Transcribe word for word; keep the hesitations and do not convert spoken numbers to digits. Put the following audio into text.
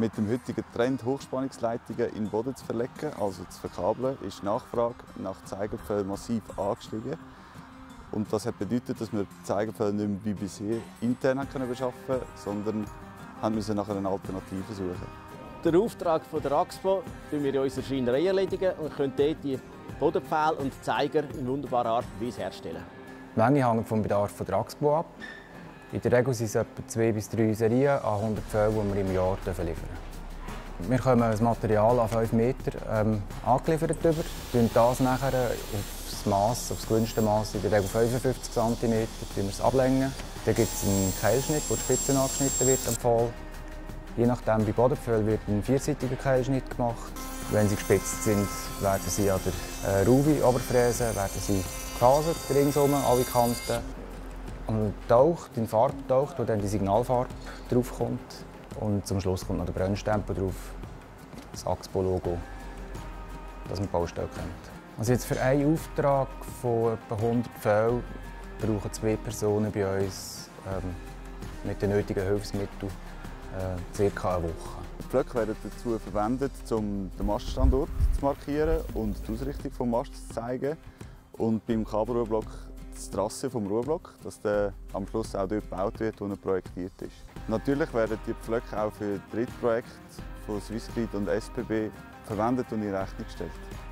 Mit dem heutigen Trend, Hochspannungsleitungen in den Boden zu verlegen, also zu verkabeln, ist die Nachfrage nach Zeigerpfählen massiv angestiegen. Und das hat bedeutet, dass wir die Zeigerpfähle nicht mehr wie bisher intern beschaffen konnten, sondern mussten nach einer Alternative suchen. Den Auftrag von der Axpo erledigen wir in unserer Schreinerei erledigen und können dort die Bodenpfähle und Zeiger in wunderbarer Art und Weise herstellen. Die Menge hängt vom Bedarf der Axpo ab. In der Regel sind es etwa zwei bis drei Serien an hundert Pfählen, die wir im Jahr liefern dürfen. Wir bekommen das Material an fünf Meter ähm, angeliefert über, und das nachher aufs Mass, aufs gewünschte Mass, in der Regel fünfundfünfzig Zentimeter, wir es ablängen. Dann gibt es einen Keilschnitt, wo die Spitze angeschnitten wird am Pfahl. Je nachdem, bei Bodenpfählen wird ein vierseitiger Keilschnitt gemacht. Wenn sie gespitzt sind, werden sie an der äh, Ruby-Oberfräse sie gefasert, ringsum, alle Kanten. Und taucht, in Farbe taucht, wo dann die Signalfarbe draufkommt. Und zum Schluss kommt noch der Brennstempel drauf, das Axpo-Logo, das man die Baustelle kennt. Also jetzt für einen Auftrag von etwa hundert Pfählen brauchen zwei Personen bei uns ähm, mit den nötigen Hilfsmitteln äh, ca. eine Woche. Die Pflöcke werden dazu verwendet, um den Maststandort zu markieren und die Ausrichtung des Mastes zu zeigen. Und beim Kabelrohrblock die Trasse vom Rohrblock, dass der am Schluss auch dort gebaut wird, wo er projektiert ist. Natürlich werden die Pflöcke auch für Drittprojekte von Swissgrid und S P B verwendet und in Rechnung gestellt.